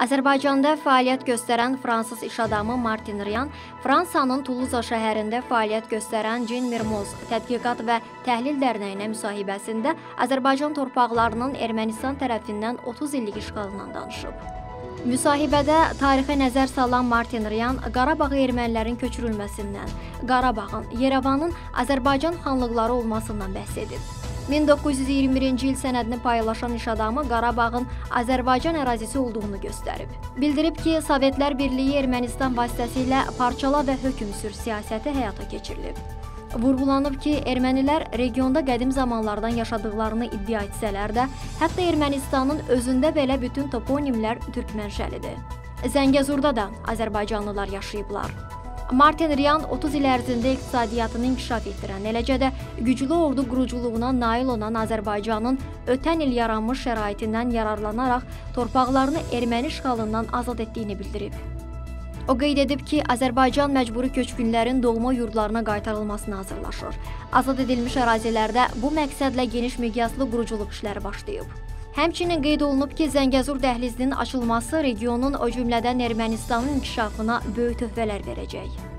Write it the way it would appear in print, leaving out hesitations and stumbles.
Azərbaycanda fəaliyyət göstərən fransız iş adamı Martin Rian, Fransanın Toulouse şəhərində fəaliyyət göstərən Jean Mermoz Tədqiqat və Təhlil Dərnəyinə müsahibəsində Azərbaycan torpaqlarının Ermənistan tərəfindən 30 illik işğalından danışıb. Müsahibədə tarixə nəzər salan Martin Rian, Qarabağı ermənilərin köçürülməsindən, Qarabağın, Yerevanın Azərbaycan xanlıqları olmasından bəhs edib. 1921-ci il sənədini paylaşan iş adamı Qarabağın Azərbaycan ərazisi olduğunu göstərib. Bildirib ki, Sovetlər Birliyi Ermənistan vasitəsilə parçala və hökm sür siyasəti həyata keçirilib. Vurğulanıb ki, ermənilər regionda qədim zamanlardan yaşadıqlarını iddia etsələr də, hətta Ermənistanın özündə belə bütün toponimlər türk mənşəlidir. Zəngəzurda da Azərbaycanlılar yaşayıblar. Martin Rian 30 il ərzində iqtisadiyyatını inkişaf etdirən, eləcə də güclü ordu quruculuğuna nail olan Azərbaycanın ötən il yaranmış şəraitindən yararlanaraq torpaqlarını erməni işğalından azad etdiyini bildirib. O qeyd edib ki, Azərbaycan məcburi köçkünlərin doğma yurdlarına qaytarılmasına hazırlaşır. Azad edilmiş ərazilərdə bu məqsədlə geniş miqyaslı quruculuq işləri başlayıb. Həmçinin qeyd olunub ki, Zəngəzur dəhlizinin açılması regionun, o cümlədən Ermənistanın inkişafına böyük töhfələr verəcək.